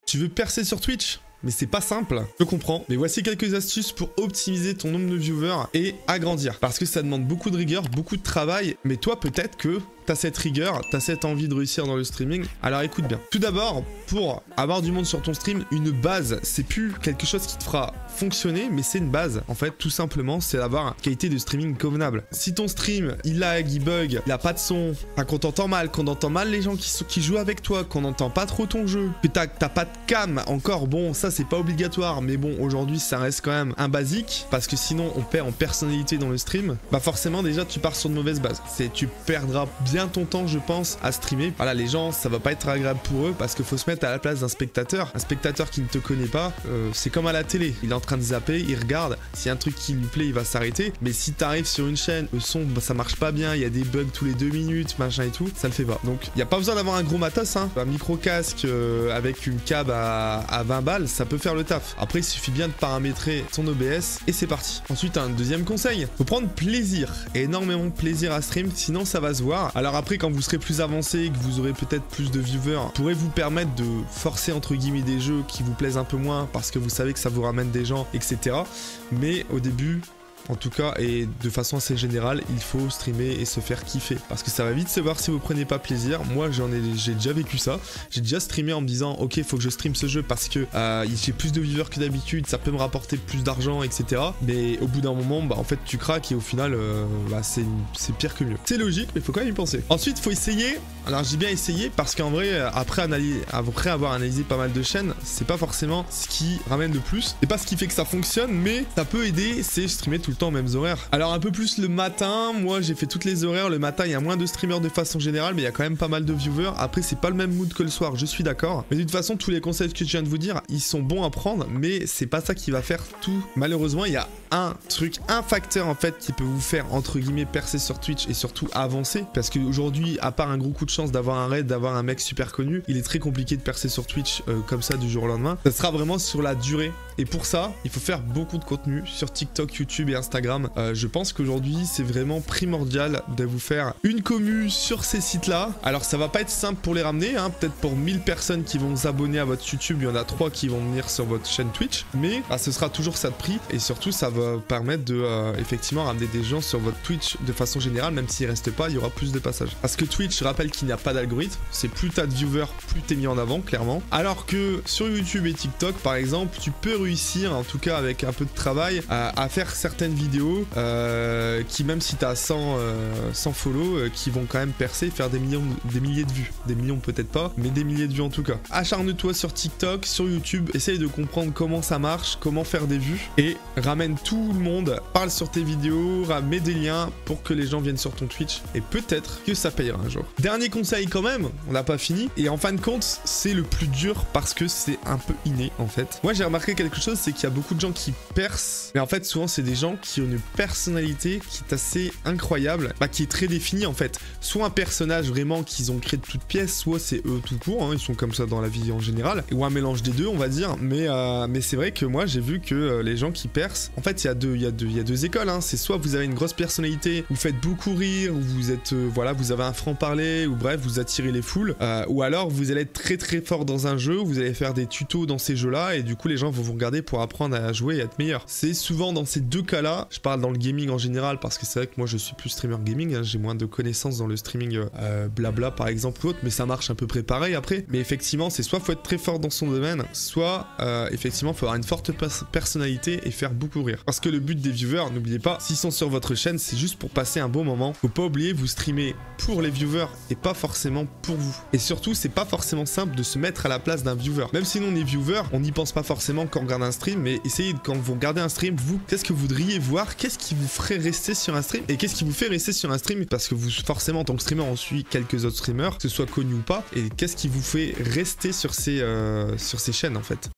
Tu veux percer sur Twitch ? Mais c'est pas simple, je comprends. Mais voici quelques astuces pour optimiser ton nombre de viewers et agrandir. Parce que ça demande beaucoup de rigueur, beaucoup de travail. Mais toi, peut-être que t'as cette rigueur, t'as cette envie de réussir dans le streaming. Alors écoute bien. Tout d'abord, pour avoir du monde sur ton stream, une base, c'est plus quelque chose qui te fera fonctionner, mais c'est une base. En fait, tout simplement, c'est d'avoir une qualité de streaming convenable. Si ton stream, il lag, il bug, il a pas de son, qu'on t'entend mal, qu'on entend mal les gens qui jouent avec toi, qu'on n'entend pas trop ton jeu, que t'as pas de cam, encore, bon, ça c'est pas obligatoire, mais bon, aujourd'hui, ça reste quand même un basique, parce que sinon, on perd en personnalité dans le stream, bah forcément, déjà, tu pars sur de mauvaises bases. Tu perdras bien ton temps, je pense, à streamer. Voilà, les gens, ça va pas être agréable pour eux, parce qu'il faut se mettre à la place d'un spectateur. Un spectateur qui ne te connaît pas, c'est comme à la télé. Il est en train de zapper, il regarde. S'il y a un truc qui lui plaît, il va s'arrêter. Mais si t'arrives sur une chaîne, le son, bah, ça marche pas bien, il y a des bugs tous les 2 minutes, machin et tout, ça le fait pas. Donc, il n'y a pas besoin d'avoir un gros matos, hein. Un micro-casque avec une cab à 20 balles, ça peut faire le taf. Après, il suffit bien de paramétrer son OBS et c'est parti. Ensuite, un deuxième conseil, faut prendre plaisir, énormément de plaisir à stream, sinon ça va se voir. Alors après, quand vous serez plus avancé, que vous aurez peut-être plus de viewers, pourrez vous permettre de forcer entre guillemets des jeux qui vous plaisent un peu moins parce que vous savez que ça vous ramène des gens, etc. Mais au début, en tout cas, et de façon assez générale, il faut streamer et se faire kiffer. Parce que ça va vite se voir si vous prenez pas plaisir. Moi, j'ai déjà vécu ça. J'ai déjà streamé en me disant, ok, il faut que je stream ce jeu parce que j'ai plus de viewers que d'habitude, ça peut me rapporter plus d'argent, etc. Mais au bout d'un moment, bah, en fait, tu craques et au final, bah, c'est pire que mieux. C'est logique, mais il faut quand même y penser. Ensuite, il faut essayer. Alors, je dis bien essayer parce qu'en vrai, après avoir analysé pas mal de chaînes, c'est pas forcément ce qui ramène le plus. C'est pas ce qui fait que ça fonctionne, mais ça peut aider, c'est streamer tout le temps aux mêmes horaires. Alors un peu plus le matin, moi j'ai fait toutes les horaires. Le matin il y a moins de streamers de façon générale, mais il y a quand même pas mal de viewers. Après c'est pas le même mood que le soir, je suis d'accord. Mais de toute façon tous les conseils que je viens de vous dire, ils sont bons à prendre, mais c'est pas ça qui va faire tout. Malheureusement il y a un facteur en fait qui peut vous faire entre guillemets percer sur Twitch et surtout avancer. Parce qu'aujourd'hui, à part un gros coup de chance d'avoir un raid, d'avoir un mec super connu, il est très compliqué de percer sur Twitch comme ça du jour au lendemain. Ça sera vraiment sur la durée. Et pour ça, il faut faire beaucoup de contenu sur TikTok, YouTube et Instagram. Je pense qu'aujourd'hui, c'est vraiment primordial de vous faire une commu sur ces sites-là. Alors, ça va pas être simple pour les ramener, hein. Peut-être pour 1000 personnes qui vont s'abonner à votre YouTube, il y en a 3 qui vont venir sur votre chaîne Twitch. Mais bah, ce sera toujours ça de prix. Et surtout, ça va permettre de effectivement ramener des gens sur votre Twitch de façon générale. Même s'ils restent pas, il y aura plus de passages. Parce que Twitch, je rappelle qu'il n'y a pas d'algorithme. C'est plus t'as de viewers, plus t'es mis en avant, clairement. Alors que sur YouTube et TikTok, par exemple, tu peux réussir, en tout cas avec un peu de travail, à faire certaines vidéos qui, même si t'as 100 follow, qui vont quand même percer, faire des milliers de vues. Des millions peut-être pas, mais des milliers de vues en tout cas. Acharne-toi sur TikTok, sur YouTube, essaye de comprendre comment ça marche, comment faire des vues, et ramène tout le monde, parle sur tes vidéos, mets des liens pour que les gens viennent sur ton Twitch, et peut-être que ça payera un jour. Dernier conseil quand même, on n'a pas fini, et en fin de compte, c'est le plus dur parce que c'est un peu inné en fait. Moi j'ai remarqué quelque chose, c'est qu'il y a beaucoup de gens qui percent, mais en fait souvent c'est des gens qui ont une personnalité qui est assez incroyable, bah, qui est très définie en fait. Soit un personnage vraiment qu'ils ont créé de toutes pièces, soit c'est eux tout court, hein, ils sont comme ça dans la vie en général, ou un mélange des deux on va dire, mais c'est vrai que moi j'ai vu que les gens qui percent, en fait il y a deux écoles, hein. C'est soit vous avez une grosse personnalité, vous faites beaucoup rire, ou vous êtes, voilà, vous avez un franc-parler, ou bref, vous attirez les foules, ou alors vous allez être très très fort dans un jeu, vous allez faire des tutos dans ces jeux-là, et du coup les gens vont vous regarder pour apprendre à jouer et être meilleur. C'est souvent dans ces deux cas-là, je parle dans le gaming en général, parce que c'est vrai que moi je suis plus streamer gaming, hein, j'ai moins de connaissances dans le streaming blabla par exemple ou autre, mais ça marche à peu près pareil après. Mais effectivement, c'est soit faut être très fort dans son domaine, soit effectivement faut avoir une forte personnalité et faire beaucoup rire. Parce que le but des viewers, n'oubliez pas, s'ils sont sur votre chaîne, c'est juste pour passer un bon moment. Faut pas oublier, vous streamez pour les viewers et pas forcément pour vous. Et surtout, c'est pas forcément simple de se mettre à la place d'un viewer. Même si nous on est viewer, on n'y pense pas forcément quand on regarde un stream, mais essayez quand vous regardez un stream, vous, qu'est-ce que vous voudriez voir, qu'est-ce qui vous ferait rester sur un stream, et qu'est-ce qui vous fait rester sur un stream, parce que vous, forcément, en tant que streamer, on suit quelques autres streamers, que ce soit connu ou pas, et qu'est-ce qui vous fait rester sur ces chaînes en fait.